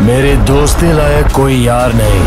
मेरे दोस्ती लायक कोई यार नहीं।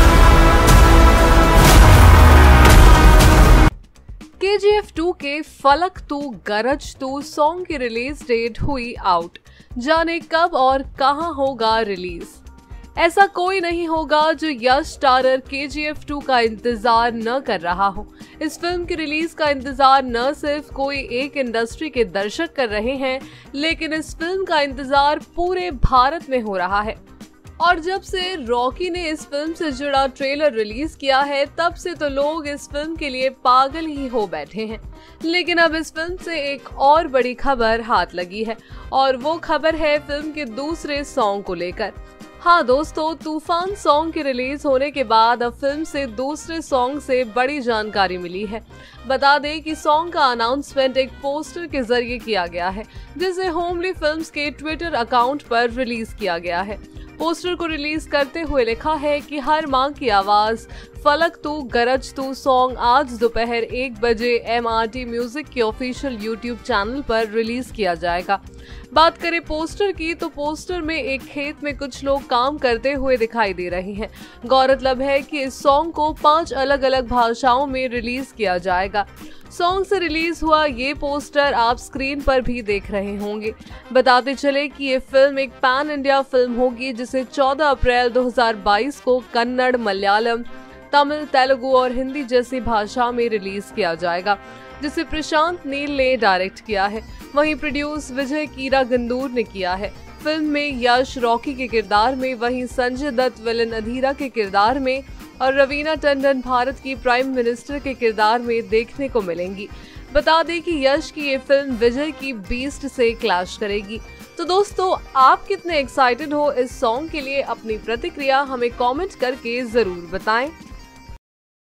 KGF 2 के फलक तू गरज तू सॉन्ग की रिलीज डेट हुई आउट। जाने कब और कहां होगा रिलीज। ऐसा कोई नहीं होगा जो यश स्टारर KGF 2 का इंतजार न कर रहा हो। इस फिल्म की रिलीज का इंतजार न सिर्फ कोई एक इंडस्ट्री के दर्शक कर रहे हैं, लेकिन इस फिल्म का इंतजार पूरे भारत में हो रहा है। और जब से रॉकी ने इस फिल्म से जुड़ा ट्रेलर रिलीज किया है, तब से तो लोग इस फिल्म के लिए पागल ही हो बैठे हैं। लेकिन अब इस फिल्म से एक और बड़ी खबर हाथ लगी है, और वो खबर है फिल्म के दूसरे सॉन्ग को लेकर। हाँ दोस्तों, तूफान सॉन्ग की रिलीज होने के बाद अब फिल्म से दूसरे सॉन्ग से बड़ी जानकारी मिली है। बता दें कि सॉन्ग का अनाउंसमेंट एक पोस्टर के जरिए किया गया है, जिसे होमली फिल्म्स के ट्विटर अकाउंट पर रिलीज किया गया है। पोस्टर को रिलीज करते हुए लिखा है कि हर मां की आवाज फलक तू गरज तू सॉन्ग आज दोपहर 1 बजे MRT म्यूजिक के ऑफिशियल यूट्यूब चैनल पर रिलीज किया जाएगा। बात करें पोस्टर की, तो पोस्टर में एक खेत में कुछ लोग काम करते हुए दिखाई दे रहे हैं। गौरतलब है कि इस सॉन्ग को 5 अलग अलग भाषाओं में रिलीज किया जाएगा। सॉन्ग से रिलीज हुआ ये पोस्टर आप स्क्रीन पर भी देख रहे होंगे। बताते चले कि ये फिल्म एक पैन इंडिया फिल्म होगी, जिसे 14 अप्रैल 2022 को कन्नड़, मलयालम, तमिल, तेलुगु और हिंदी जैसी भाषा में रिलीज किया जाएगा, जिसे प्रशांत नील ने डायरेक्ट किया है। वहीं प्रोड्यूस विजय कीरागंदूर ने किया है। फिल्म में यश रॉकी के किरदार में, वहीं संजय दत्त विलन अधीरा के किरदार में और रवीना टंडन भारत की प्राइम मिनिस्टर के किरदार में देखने को मिलेंगी। बता दें कि यश की ये फिल्म विजय की बीस्ट से क्लैश करेगी। तो दोस्तों, आप कितने एक्साइटेड हो इस सॉन्ग के लिए? अपनी प्रतिक्रिया हमें कमेंट करके जरूर बताएं।